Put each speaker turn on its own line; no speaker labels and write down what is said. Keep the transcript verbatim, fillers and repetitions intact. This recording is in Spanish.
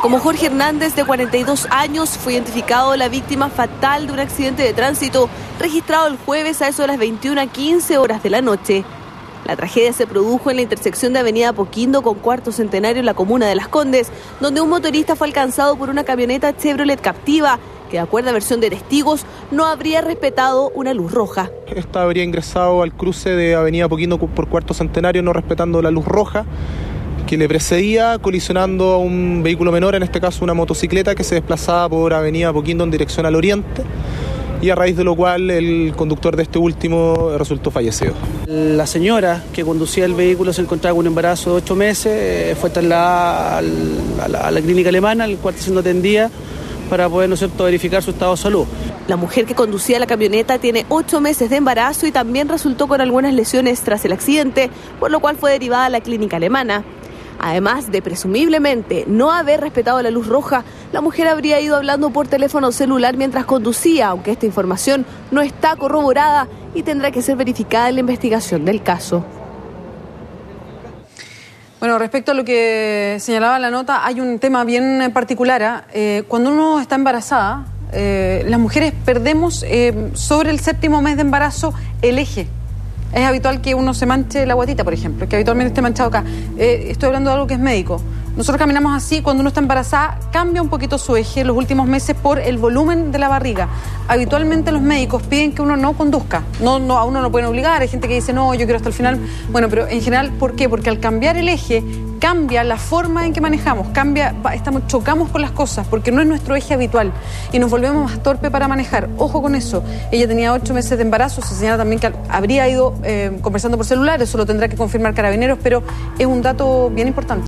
Como Jorge Hernández, de cuarenta y dos años, fue identificado la víctima fatal de un accidente de tránsito registrado el jueves a eso de las veintiuna quince horas de la noche. La tragedia se produjo en la intersección de Avenida Apoquindo con Cuarto Centenario en la comuna de Las Condes, donde un motorista fue alcanzado por una camioneta Chevrolet Captiva, que de acuerdo a versión de testigos, no habría respetado una luz roja.
Esta habría ingresado al cruce de Avenida Apoquindo por Cuarto Centenario, no respetando la luz roja que le precedía, colisionando a un vehículo menor, en este caso una motocicleta que se desplazaba por Avenida Apoquindo en dirección al oriente, y a raíz de lo cual el conductor de este último resultó fallecido.
La señora que conducía el vehículo se encontraba con un embarazo de ocho meses, fue trasladada a la, a la clínica alemana, al cual está siendo atendida para poder, ¿no es cierto?, verificar su estado de salud.
La mujer que conducía la camioneta tiene ocho meses de embarazo y también resultó con algunas lesiones tras el accidente, por lo cual fue derivada a la clínica alemana. Además de presumiblemente no haber respetado la luz roja, la mujer habría ido hablando por teléfono celular mientras conducía, aunque esta información no está corroborada y tendrá que ser verificada en la investigación del caso.
Bueno, respecto a lo que señalaba la nota, hay un tema bien particular. Eh, cuando uno está embarazada, eh, las mujeres perdemos eh, sobre el séptimo mes de embarazo el eje. Es habitual que uno se manche la guatita, por ejemplo, que habitualmente esté manchado acá. Eh, estoy hablando de algo que es médico. Nosotros caminamos así, cuando uno está embarazada, cambia un poquito su eje en los últimos meses por el volumen de la barriga. Habitualmente los médicos piden que uno no conduzca. No, no, a uno no pueden obligar, hay gente que dice, no, yo quiero hasta el final. Bueno, pero en general, ¿por qué? Porque al cambiar el eje, cambia la forma en que manejamos, cambia, estamos, chocamos con las cosas, porque no es nuestro eje habitual y nos volvemos más torpe para manejar. Ojo con eso. Ella tenía ocho meses de embarazo, se señala también que habría ido eh, conversando por celular, eso lo tendrá que confirmar Carabineros, pero es un dato bien importante.